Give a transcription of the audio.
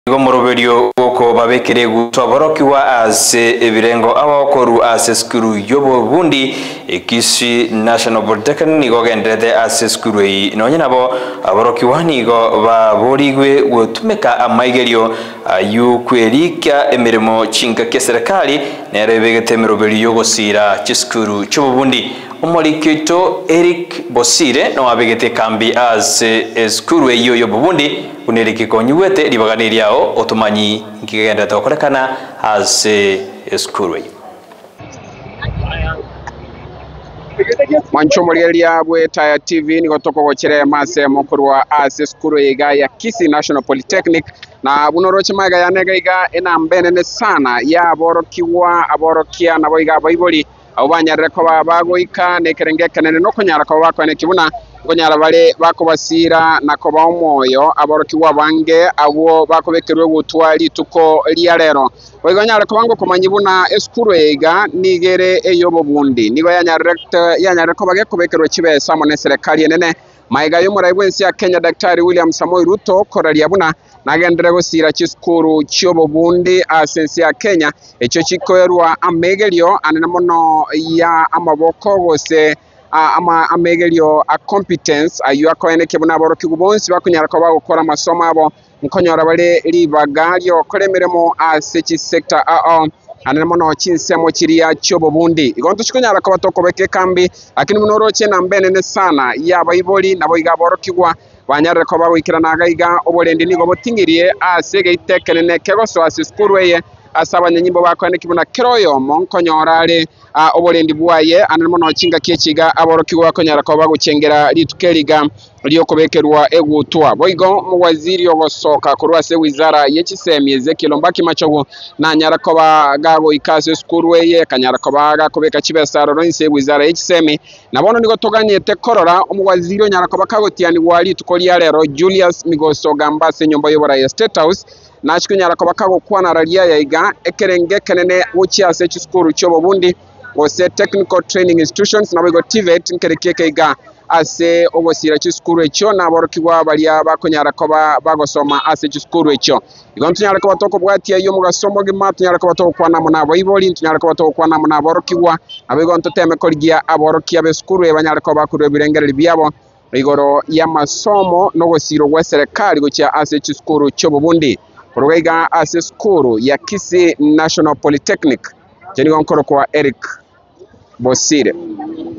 Gomoroberio uko babekere gutoborokiwa ase ebirengo abakoru ase skuru yobo bundi ekisi National Polytechnic nigo gendrede ase skuru yi nonye nabo aborokiwa nigo baborigwe gutumeka amaigerio ayu kwerika emirimo chinka keserikali nerebegete miroberio gosira chiskuru chobo bundi Omorikito Eric Bosire no abegete kambi ase skuru eyo yobo bundi uneriki konyuwete libaganiriao otumanyi nkigenda tokolekana ase skuru Mancho Morialia Bwetaya TV niko toko gochire mase mokurwa ase skuru yiga ya Kisii National Polytechnic na bunoroche maiga ya nega iga ena mbenene sana ya aborokia nabo iga baiboli abanyarre ko bagoika nekerengekane no kunyara ko bakwane kibuna kunyara bale bakobasira nako baomoyo aborokiwa bange abo bakobekerwe gutwali tuko lya lero baganyara ko bango komanyibuna skuru yiga nigere eyobo bundi nigo yanyarre ko bagekobekerwe kibesa mone serikali nene maiga y'umurayibwensi ya Kenya Daktari William Samoei Ruto korali abuna nagendere gusira chiskuru chobo bundi asensi ya Kenya echo chikoerwa amegelio anene mono ya amaboko gose amegelio a competence ayu akoene kebuna boroki gubonsi bakunyara ko bagukora masomo abo mukonyora bale libagalio kolemeremo asechi sector anene mono chinsemo chiria chobo bundi igonto chikunyara ko batokobeke kambi lakini munoroche na mbenene sana ya baiboli nabo igaborokigwa banyarre ko babikirana gaiga obolendi nigo botingirie asege itekenene kegoso asiskuru eye asabanyanyimbo bakwane kibuna kiroyo monkonyorale obolendi bwaye anemo no chinga kiechiga aborokigwa bakonyara ko baguchengera litukeliga lyokobekerwa egutwa boigo mu waziri ogosoka kurwase wizara yechisemi Ezekiel Mbaki Machogo na nyara ko bagago ikase skuru eye kanyara ko baga kobeka chibesaro ronse wizara yechisemi nabono nigo toganye tekorora mu waziri nyara ko bakagotiani wali tukolia lero Julius Migoso Gambase nyomba yobora ya State House nachikunyara ko bakago kwana ralia yaiga ekerenge kenene uchiase chiskuru chobo bundi ose technical training institutions nabo TVET nkerekeke iga ase obosira chiskuru echo naborokigwa balia bakonyara ko bagosoma ase chiskuru echo igontunyara ko batoko bwati ayo mugasomo gima tunyara ko batoko kwana muna boiboli tunyara ko batoko kwana muna borokigwa abigonto teme koligia aborokia beskuru ebanyara ko bakuru ebirengere byabo igoro ya masomo no gosiro gwa serikali gocha ase chiskuru chobo bundi Porogaiga ase skuru ya Kisii National Polytechnic. Jeni wankoro kwa Eric Bosire.